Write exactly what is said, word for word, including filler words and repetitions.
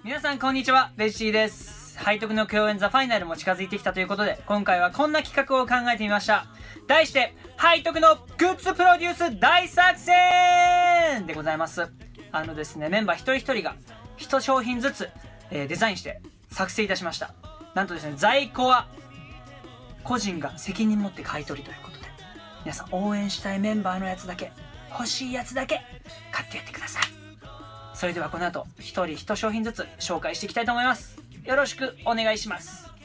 皆さんこんにちは、ベッシーです。背徳の共演ザファイナルも近づいてきたということで、今回はこんな企画を考えてみました。題して、背徳のグッズプロデュース大作戦でございます。あのですね、メンバー一人一人が一商品ずつ、えー、デザインして作成いたしました。なんとですね、在庫は個人が責任持って買い取りということで、皆さん応援したいメンバーのやつだけ、欲しいやつだけ買ってやってください。それではこの後一人一商品ずつ紹介していきたいと思います。よろしくお願いします。